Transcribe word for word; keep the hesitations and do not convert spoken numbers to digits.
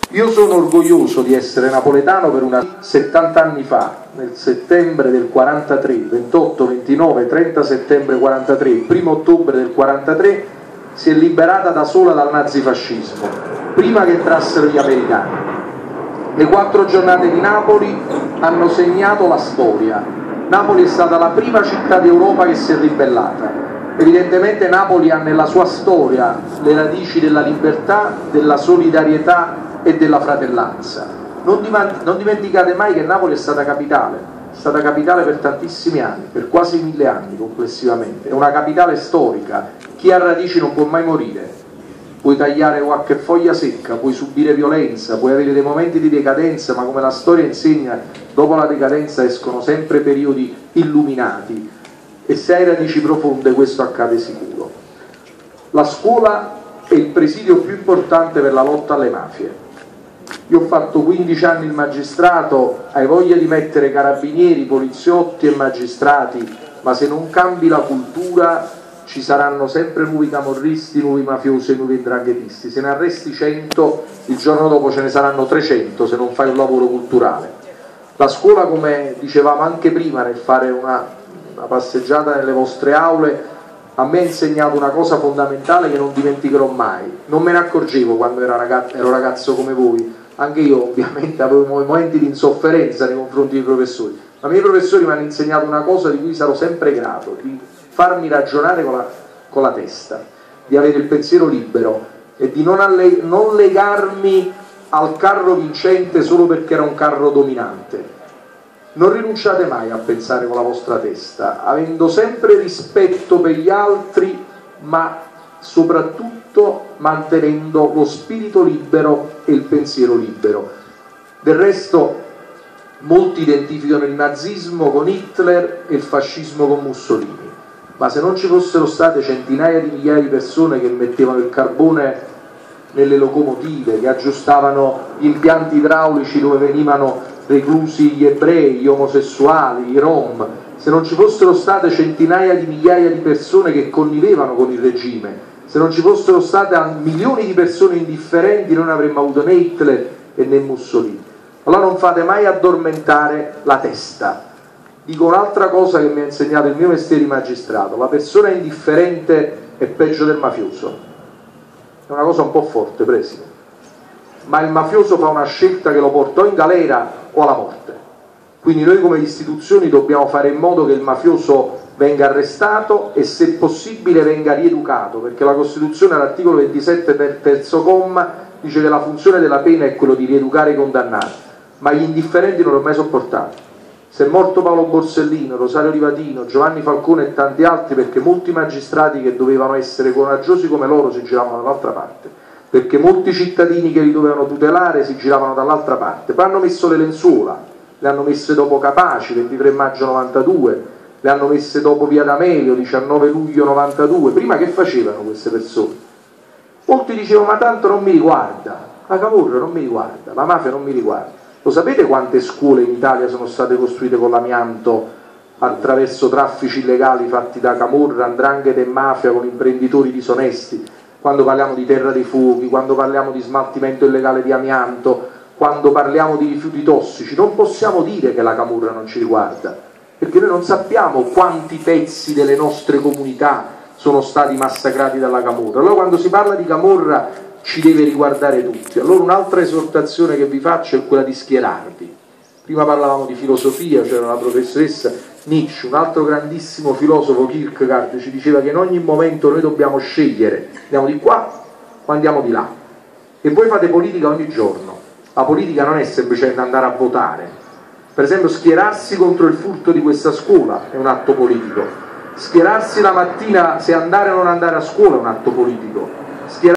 Io sono orgoglioso di essere napoletano per una settanta anni fa, nel settembre del quarantatré, ventotto, ventinove, trenta settembre quarantatré, primo ottobre del quarantatré, si è liberata da sola dal nazifascismo, prima che entrassero gli americani. Le quattro giornate di Napoli hanno segnato la storia. Napoli è stata la prima città d'Europa che si è ribellata. Evidentemente Napoli ha nella sua storia le radici della libertà, della solidarietà e della fratellanza. Non, non dimenticate mai che Napoli è stata capitale, è stata capitale per tantissimi anni, per quasi mille anni complessivamente, è una capitale storica. Chi ha radici non può mai morire, puoi tagliare qualche foglia secca, puoi subire violenza, puoi avere dei momenti di decadenza, ma come la storia insegna, dopo la decadenza escono sempre periodi illuminati, e se hai radici profonde questo accade sicuro. La scuola è il presidio più importante per la lotta alle mafie. Io ho fatto quindici anni il magistrato, hai voglia di mettere carabinieri, poliziotti e magistrati, ma se non cambi la cultura ci saranno sempre nuovi camorristi, nuovi mafiosi e nuovi ndranghetisti. Se ne arresti cento, il giorno dopo ce ne saranno trecento se non fai un lavoro culturale. La scuola, come dicevamo anche prima nel fare una, una passeggiata nelle vostre aule, a me ha insegnato una cosa fondamentale che non dimenticherò mai. Non me ne accorgevo quando ero ragazzo, ero ragazzo come voi, anche io ovviamente avevo momenti di insofferenza nei confronti dei professori, ma i miei professori mi hanno insegnato una cosa di cui sarò sempre grato, di farmi ragionare con la, con la testa, di avere il pensiero libero e di non, alle, non legarmi al carro vincente solo perché era un carro dominante. Non rinunciate mai a pensare con la vostra testa, avendo sempre rispetto per gli altri, ma soprattutto mantenendo lo spirito libero e il pensiero libero. Del resto, molti identificano il nazismo con Hitler e il fascismo con Mussolini, ma se non ci fossero state centinaia di migliaia di persone che mettevano il carbone nelle locomotive, che aggiustavano gli impianti idraulici dove venivano reclusi gli ebrei, gli omosessuali, i rom, se non ci fossero state centinaia di migliaia di persone che connivevano con il regime, se non ci fossero state milioni di persone indifferenti, non avremmo avuto né Hitler e né Mussolini. Allora non fate mai addormentare la testa. Dico un'altra cosa che mi ha insegnato il mio mestiere di magistrato: la persona indifferente è peggio del mafioso. È una cosa un po' forte, Presidente, ma il mafioso fa una scelta che lo porta o in galera o alla morte. Quindi noi come istituzioni dobbiamo fare in modo che il mafioso venga arrestato e se possibile venga rieducato, perché la Costituzione all'articolo ventisette terzo comma dice che la funzione della pena è quello di rieducare i condannati, ma gli indifferenti non l'ho mai sopportato. Se è morto Paolo Borsellino, Rosario Livatino, Giovanni Falcone e tanti altri perché molti magistrati che dovevano essere coraggiosi come loro si giravano dall'altra parte, perché molti cittadini che li dovevano tutelare si giravano dall'altra parte. Poi hanno messo le lenzuola, le hanno messe dopo Capaci, ventitré maggio novantadue, le hanno messe dopo Via D'Amelio, diciannove luglio novantadue. Prima che facevano queste persone? Molti dicevano: ma tanto non mi riguarda, la camorra non mi riguarda, la mafia non mi riguarda. Lo sapete quante scuole in Italia sono state costruite con l'amianto attraverso traffici illegali fatti da camorra, 'ndrangheta e mafia con imprenditori disonesti? Quando parliamo di terra dei fuochi, quando parliamo di smaltimento illegale di amianto, quando parliamo di rifiuti tossici, non possiamo dire che la camorra non ci riguarda, perché noi non sappiamo quanti pezzi delle nostre comunità sono stati massacrati dalla camorra. Allora quando si parla di camorra ci deve riguardare tutti. Allora un'altra esortazione che vi faccio è quella di schierarvi. Prima parlavamo di filosofia, c'era la professoressa Nietzsche, un altro grandissimo filosofo, Kierkegaard, ci diceva che in ogni momento noi dobbiamo scegliere, andiamo di qua o andiamo di là. E voi fate politica ogni giorno. La politica non è semplicemente andare a votare. Per esempio schierarsi contro il furto di questa scuola è un atto politico. Schierarsi la mattina se andare o non andare a scuola è un atto politico. Schierarsi